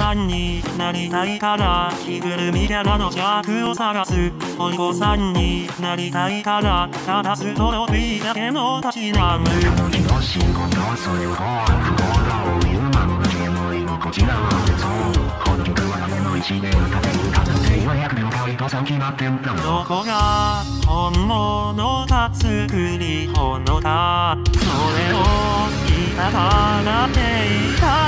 さんになりたいから着ぐるみキャラの弱を探す。おいこさんになりたいからただストロフィーだけのたしなむ。 気の仕事それを不幸だを言うまの煙のこちらはそうこの曲は雨の一年かけるかつては役の香りとさん決まってんだ。 どこが本物か作り物かそれを言いたがっていた